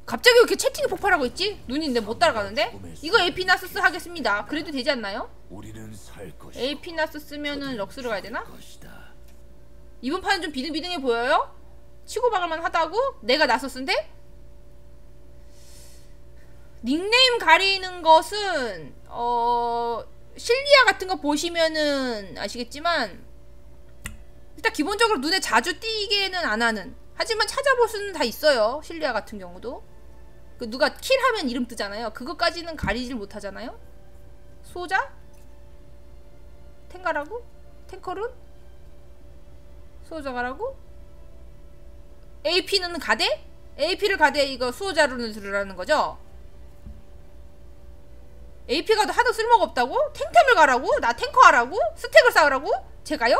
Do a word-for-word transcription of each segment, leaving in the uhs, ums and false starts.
갑자기 왜 이렇게 채팅이 폭발하고 있지? 눈이 내 못 따라가는데? 이거 에피나스스 하겠습니다. 그래도 되지 않나요? 에피나스 쓰면은 럭스를 가야 되나? 이번 판은 좀 비등비등해 보여요? 치고 박을만 하다고? 내가 나서쓴데? 닉네임 가리는 것은 어... 실리아 같은 거 보시면은 아시겠지만 일단 기본적으로 눈에 자주 띄게는 안 하는, 하지만 찾아볼 수는 다 있어요. 실리아 같은 경우도 그 누가 킬하면 이름 뜨잖아요. 그것까지는 가리질 못하잖아요. 소자? 탱가라고? 탱커룬? 수호자가라고? 에이피는 가대? 에이피를 가대 이거 수호자룬을 들으라는 거죠? 에이피가 하도 쓸모가 없다고? 탱템을 가라고? 나 탱커 하라고? 스택을 쌓으라고? 제가요?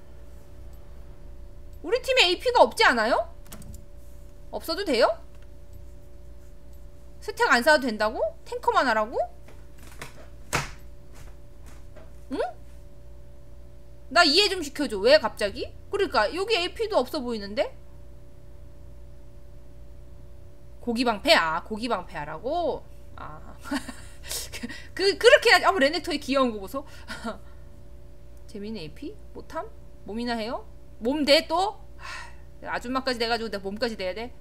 우리 팀에 에이피가 없지 않아요? 없어도 돼요? 스택 안 쌓아도 된다고? 탱커만 하라고? 응? 나 이해 좀 시켜줘. 왜 갑자기? 그러니까 여기 에이피도 없어 보이는데? 고기방패? 아 고기방패 하라고? 아 그, 그렇게 하지. 아, 레네토이 귀여운 거 보소. 재밌는 에이피? 못함? 몸이나 해요? 몸 돼 또? 아줌마까지 돼가지고 내 몸까지 돼야 돼?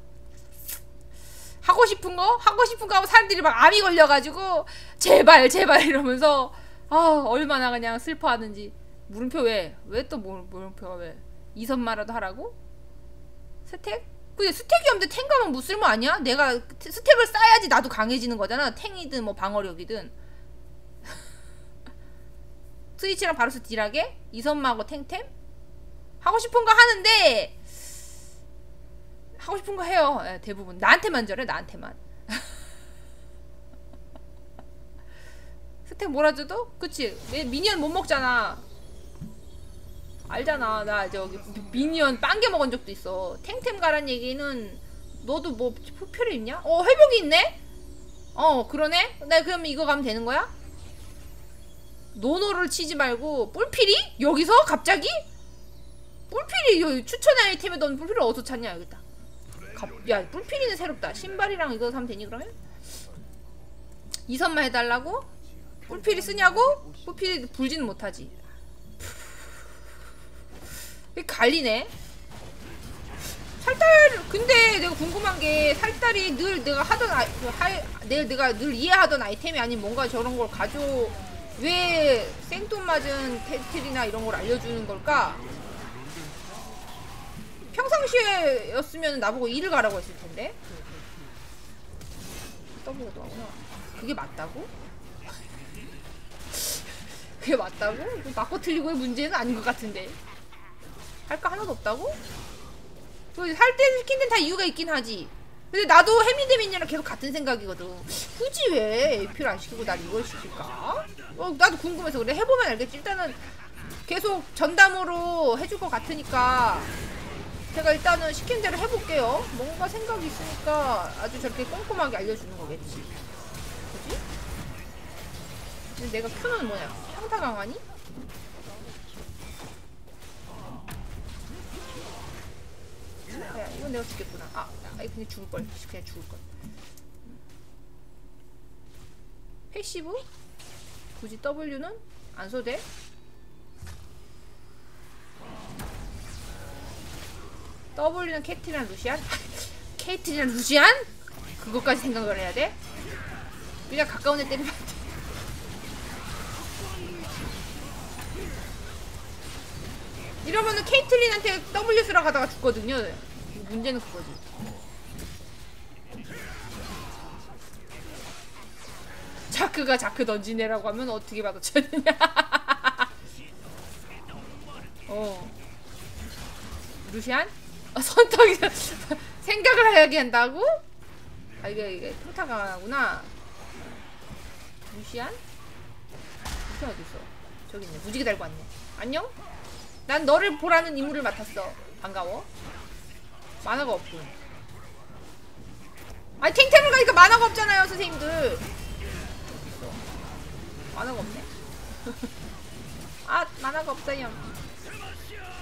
하고 싶은 거? 하고 싶은 거 하고 사람들이 막 암이 걸려가지고 제발 제발 이러면서 아 얼마나 그냥 슬퍼하는지. 물음표 왜? 왜 또 물음표가 왜? 이선마라도 하라고? 스택? 근데 스택이 없는데 탱 가면 무쓸모 아니야? 내가 스택을 쌓아야지 나도 강해지는 거잖아. 탱이든 뭐 방어력이든. 스위치랑 바루스 딜하게? 이선마하고 탱템? 하고 싶은 거 하는데 하고 싶은 거 해요. 네, 대부분 나한테만 저래. 나한테만. 스택 몰아줘도? 그치? 미니언 못 먹잖아. 알잖아. 나 저기 미니언 빵개 먹은 적도 있어. 탱템 가란 얘기는 너도 뭐 표를 입냐? 어 회복이 있네? 어 그러네? 나 그럼 이거 가면 되는 거야? 노노를 치지 말고 뿔피리? 여기서? 갑자기? 뿔피리 추천 아이템에 넌 뿔피리 어디서 찾냐? 여기다. 갑, 야 뿔피리는 새롭다. 신발이랑 이거 사면 되니 그러면? 이선만 해달라고? 뿔피리 쓰냐고? 뿔피리 불지는 못하지. 갈리네. 살달. 근데 내가 궁금한 게 살달이 늘 내가 하던 아, 그 하, 내, 내가 늘 이해하던 아이템이 아닌 뭔가 저런 걸 가져 왜 생돈 맞은 테틀이나 이런 걸 알려주는 걸까? 평상시에였으면 나보고 일을 가라고 했을 텐데. 떠보고도 하구나. 그게 맞다고? 그게 맞다고? 맞고 틀리고의 문제는 아닌 것 같은데. 할 거 하나도 없다고? 살 때 시킨 데는 다 이유가 있긴 하지. 근데 나도 해미데미니랑 계속 같은 생각이거든. 굳이 왜 에이피를 안 시키고 날 이걸 시킬까? 어, 나도 궁금해서 그래. 해보면 알겠지. 일단은 계속 전담으로 해줄 것 같으니까 제가 일단은 시킨 대로 해볼게요. 뭔가 생각이 있으니까 아주 저렇게 꼼꼼하게 알려주는 거겠지. 그지? 근데 내가 큐는 뭐냐? 평타 강하니? 야, 이건 내가 죽겠구나. 아, 아 그냥 죽을걸. 그냥 죽을걸. 패시브? 굳이 W는 안 써도 돼? W는 캐트리나 루시안? 캐트리나 루시안? 그것까지 생각을 해야 돼? 그냥 가까운 애 때리면 안 돼. 이러면은 케이틀린한테 W 쓰러 가다가 죽거든요. 문제는 그거지. 자크가 자크 던지네라고 하면 어떻게 받아쳐야 되냐. 어. 루시안? 어, 선택이 생각을 하게 한다고? 아 이게 이게 평타가 하구나. 루시안? 루시안 어딨어? 저기 있네. 무지개 달고 왔네. 안녕? 난 너를 보라는 임무를 맡았어. 반가워. 만화가 없군. 아니 탱탱을 가니까 만화가 없잖아요 선생님들. 만화가 없네. 아 만화가 없어요.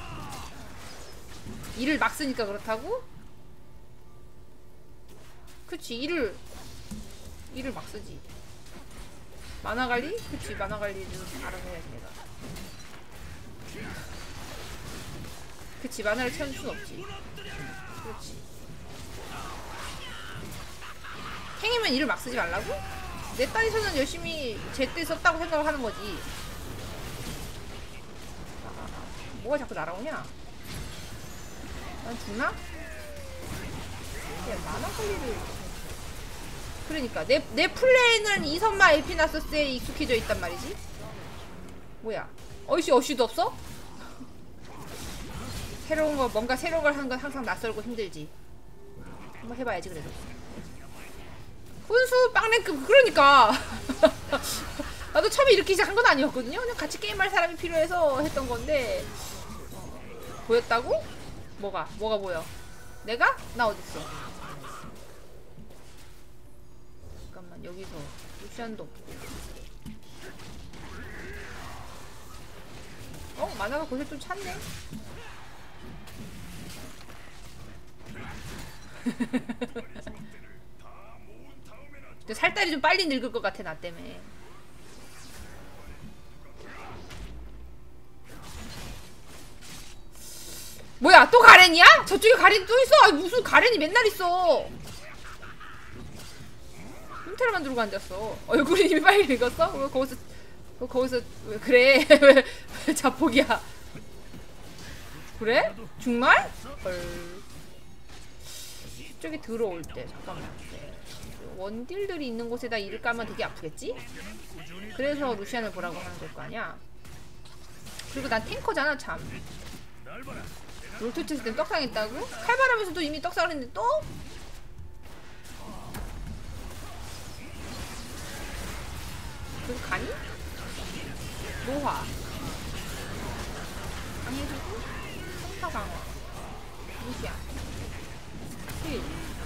일을 막 쓰니까 그렇다고? 그치, 일을 일을 막 쓰지. 만화 관리? 그치, 만화 관리를 알아서 해야지 내가. 그치, 만화를 채울 순 없지. 그렇지. 행이면 일을 막 쓰지 말라고? 내 딸에서는 열심히 제때 썼다고 생각을 하는 거지. 아, 뭐가 자꾸 날아오냐? 난 죽나? 야, 만화 관리를. 그러니까 내, 내 플레이는 이선마 엘피나서스에 익숙해져 있단 말이지. 뭐야, 어이씨 어쉬도 없어? 새로운 거, 뭔가 새로운 걸 하는 건 항상 낯설고 힘들지. 한번 해봐야지 그래도. 훈수 빵랭크. 그러니까 나도 처음에 이렇게 시작한 건 아니었거든요. 그냥 같이 게임할 사람이 필요해서 했던 건데. 어, 보였다고? 뭐가? 뭐가 보여? 내가? 나 어딨어? 잠깐만, 여기서 루시안도 없고. 어? 만화가 곳에 좀 찼네. 살딸이 좀 빨리 늙을 것 같아, 나 때문에. 뭐야, 또 가렌이야? 저쪽에 가렌이 또 있어? 아니, 무슨 가렌이 맨날 있어. 흉태를 만들고 앉았어. 얼굴이 이미 빨리 늙었어? 왜 거기서 왜 거기서 왜 그래? 왜, 왜 자폭이야? 그래? 정말? 헐. 이쪽에 들어올 때 잠깐만. 원딜들이 있는 곳에다 이를 까면 되게 아프겠지? 그래서 루시안을 보라고 하는 걸 거 아니야? 그리고 난 탱커잖아, 참. 롤토 했을 땐 떡상했다고? 칼바람에서도 이미 떡상을 했는데 또? 그래서 가니? 노화 강해지고 성타 강화 루시안 힐.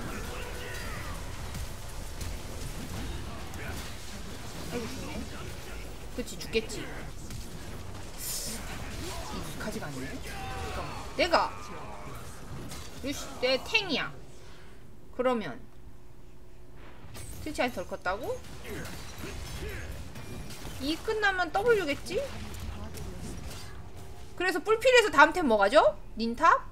아이고 죽네. 그치, 죽겠지. 익숙하지가 않네. 잠깐만. 내가 루시 내 탱이야. 그러면 트위치한테 덜 컸다고? 이 끝나면 W겠지? 그래서 뿔필에서 다음 템 뭐가죠? 닌탑?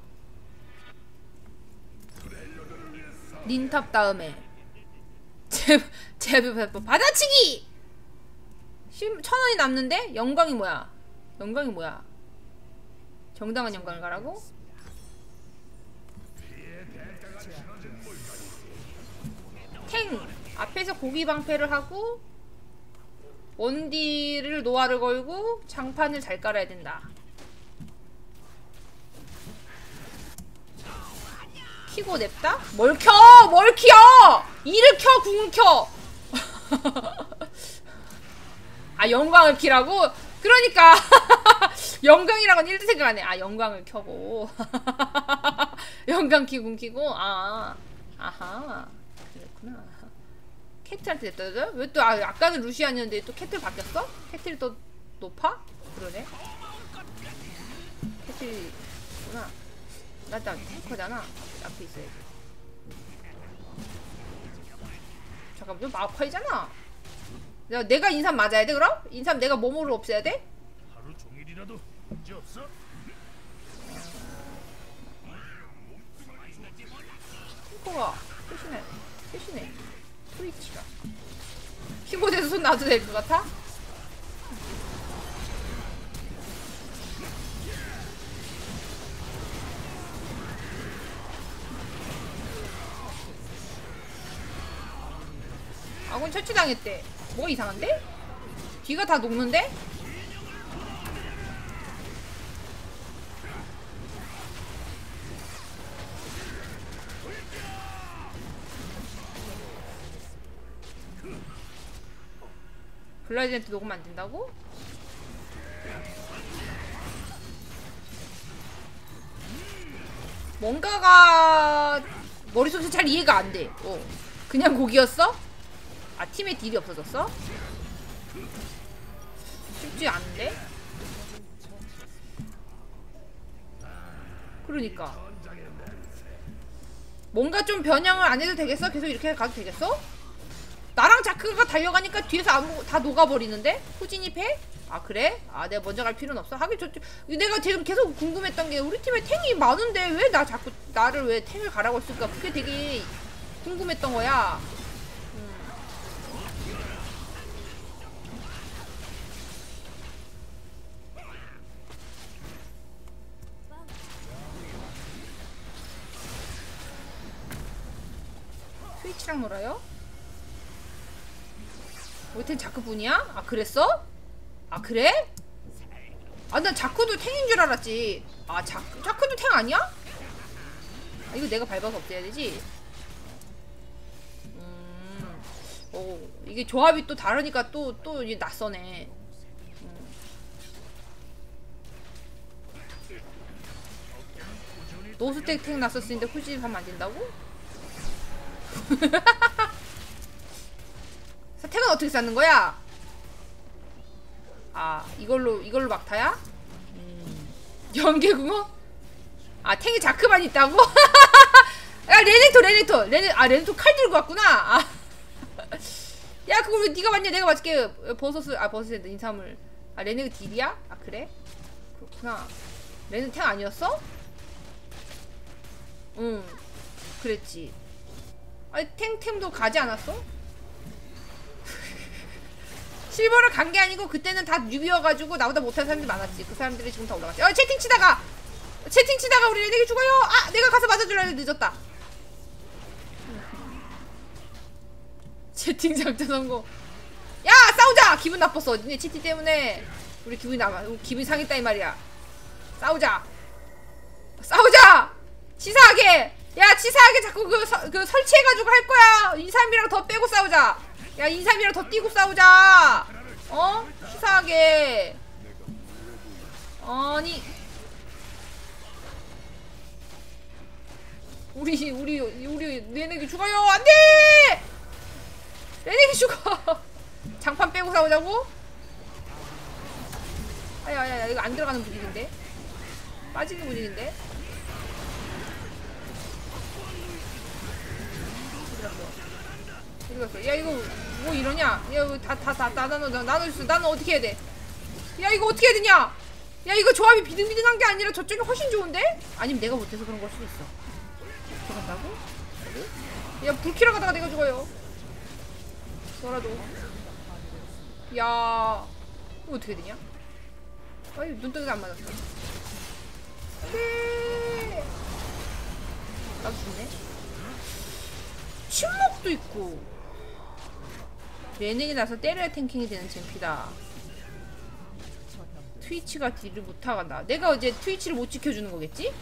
닌탑 다음에 제, 제, 받아치기! 천 원이 남는데? 영광이 뭐야? 영광이 뭐야? 정당한 영광을 가라고? 탱! 앞에서 고기 방패를 하고 원딜을 노화를 걸고 장판을 잘 깔아야 된다. 키고 냅다? 뭘 켜! 뭘 켜! 이를 켜! 궁을 켜! 아, 영광을 키라고? 그러니까 영광이랑은 일도 생각 안 해. 아, 영광을 켜고 영광 키고 궁 키고. 아, 아하, 그랬구나. 캐틀한테 냈다. 왜 또, 아, 아까는 루시안이었는데 또 캐틀 바뀌었어? 캐틀이 또 높아? 그러네. 캐틀이구나. 나 일단 탱커잖아. 앞에 있어야지. 잠깐만, 너 마파이잖아. 내가, 내가 인삼 맞아야 돼, 그럼? 인삼 내가 몸으로 없애야 돼? 하루 종일이라도 문제 없어? 탱커가 셋이네. 셋이네. 트위치가. 키보드에서 손 놔도 될 것 같아? 아군 처치당했대. 뭐가 이상한데? 뒤가 다 녹는데? 블라디한테 녹으면 안 된다고? 뭔가가 머릿속에서 잘 이해가 안 돼. 어. 그냥 곡이었어? 아, 팀에 딜이 없어졌어? 쉽지 않은데? 그러니까 뭔가 좀 변형을 안 해도 되겠어? 계속 이렇게 가도 되겠어? 나랑 자크가 달려가니까 뒤에서 아무 다 녹아버리는데? 후진이 패? 아 그래? 아 내가 먼저 갈 필요는 없어? 하긴 저, 저 내가 지금 계속 궁금했던 게 우리 팀에 탱이 많은데 왜 나 자꾸 나를 왜 탱을 가라고 했을까? 그게 되게 궁금했던 거야. 음. 스위치랑 놀아요? 우리 탱 자크분이야? 아 그랬어? 아 그래? 아 난 자크도 탱인 줄 알았지. 아 자크, 자크도 탱 아니야? 아, 이거 내가 밟아서 없애야 되지? 음, 오, 이게 조합이 또 다르니까 또, 또 이제 낯서네. 음. 노스택 탱 났었으니까 후진 하면 안 된다고? 탱은 어떻게 쌓는 거야? 아 이걸로 이걸로 막타야? 음. 연계궁어? 아 탱이 자크만 있다고? 야 레넥토 레넥토 레넥 아 레넥토 칼 들고 왔구나. 아. 야 그걸 왜 네가 왔냐? 내가 맞을게. 버섯을 아 버섯에 인삼을. 아 레넥 딜이야? 아 그래? 그렇구나. 레넥 탱 아니었어? 응 그랬지. 아니 탱템도 가지 않았어? 실버를 간 게 아니고 그때는 다 뉴비여가지고 나보다 못하는 사람들이 많았지. 그 사람들이 지금 다 올라갔지. 어 채팅 치다가 채팅 치다가 우리 레넥이 죽어요. 아 내가 가서 맞아주려 했는데 늦었다. 채팅 작전 성공. 야 싸우자. 기분 나빴어. 니네 채팅 때문에 우리 기분이 나빠. 우리 기분이 상했다 이 말이야. 싸우자. 싸우자. 치사하게. 야 치사하게 자꾸 그, 서, 그 설치해가지고 할 거야. 인삼이랑 더 빼고 싸우자. 야 인삼이랑 더 뛰고 싸우자. 어? 치사하게. 아니 우리 우리 우리 레넥이 죽어요. 안돼. 레넥이 죽어. 장판 빼고 싸우자고? 아야야야 이거 안 들어가는 분위기인데. 빠지는 분위기인데. 야 이거 뭐 이러냐? 야 이거 다다다 나눠 나눠줬어. 나는 어떻게 해야 돼? 야 이거 어떻게 해야 되냐? 야 이거 조합이 비등비등한 게 아니라 저쪽이 훨씬 좋은데? 아니면 내가 못해서 그런 걸 수도 있어. 들어간다고? 야 불키러 가다가 내가 죽어요. 너라도. 야 이거 어떻게 되냐? 아이 눈덩이가 안 맞았어. 네. 나도 죽네. 침묵도 있고. 레넥이 나서 때려야 탱킹이 되는 챔피다. 트위치가 딜을 못하간다. 내가 이제 트위치를 못 지켜주는 거겠지?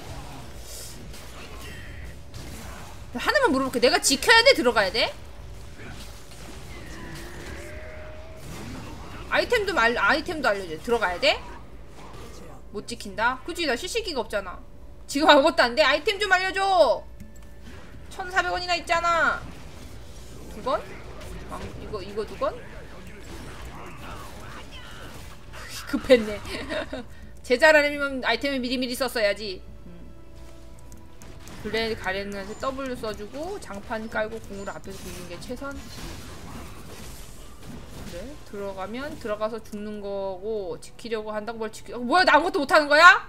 하나만 물어볼게. 내가 지켜야 돼? 들어가야 돼? 아이템도 말 아이템도 알려줘. 들어가야 돼? 못 지킨다? 그치 나 시시기가 없잖아. 지금 아무것도 안 돼? 아이템 좀 알려줘. 천사백 원이나 있잖아. 두 번? 아, 이거 이거 두 번? 급했네. 제자라면 아이템을 미리미리 썼어야지. 음. 블레 가렌한테 W 써주고 장판 깔고 궁으로 앞에서 죽는 게 최선. 그래 들어가면 들어가서 죽는 거고 지키려고 한다고 뭘 지키? 어, 뭐야 나 아무것도 못하는 거야?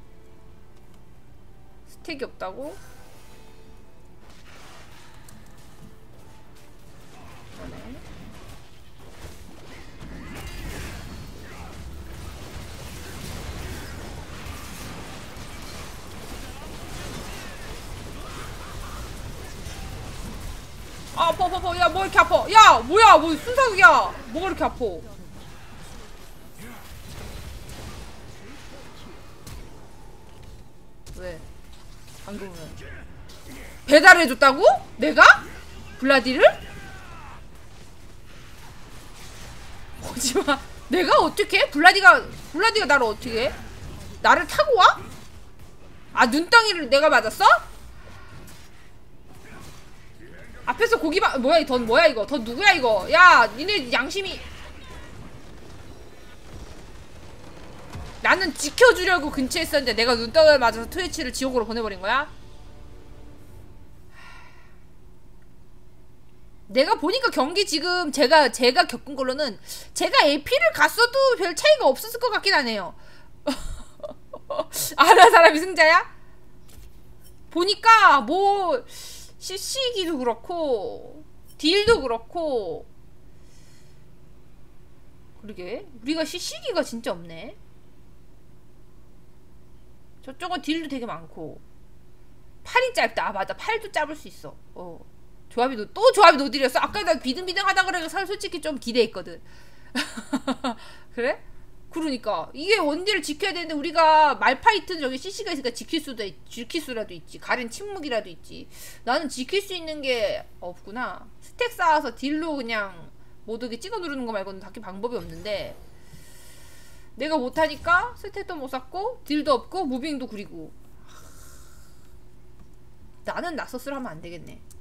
스택이 없다고? 그러네. 아, 아파, 아파, 아파. 야, 뭐 이렇게 아파. 야, 뭐야, 뭐 순삭이야. 뭐가 이렇게 아파. 왜? 방금 왜? 배달해줬다고? 내가? 블라디를? 오지마. 내가 어떻게? 블라디가, 블라디가 나를 어떻게 해? 나를 타고 와? 아, 눈덩이를 내가 맞았어? 앞에서 고기 바, 뭐야, 이 던, 뭐야, 이거. 던 누구야, 이거. 야, 니네 양심이. 나는 지켜주려고 근처에 있었는데 내가 눈덩이를 맞아서 트위치를 지옥으로 보내버린 거야? 내가 보니까 경기 지금 제가 제가 겪은 걸로는 제가 에이피를 갔어도 별 차이가 없었을 것 같긴 하네요. 아는 사람이 승자야? 보니까 뭐 씨씨기도 그렇고 딜도 그렇고 그러게 우리가 씨씨기가 진짜 없네. 저쪽은 딜도 되게 많고 팔이 짧다. 아 맞아 팔도 짧을 수 있어. 어 조합이 노, 또 조합이 노딜이었어. 아까 나 비등비등하다 그래서 솔직히 좀 기대했거든. 그래? 그러니까 이게 원딜을 지켜야 되는데 우리가 말파이트는 저기 씨씨가 있으니까 지킬 수도 있, 지킬 수라도 있지. 가렌 침묵이라도 있지. 나는 지킬 수 있는 게 없구나. 스택 쌓아서 딜로 그냥 모두게 찍어 누르는 거 말고는 딱히 방법이 없는데 내가 못하니까 스택도 못 쌓고 딜도 없고 무빙도 구리고 나는 나서스를 하면 안 되겠네.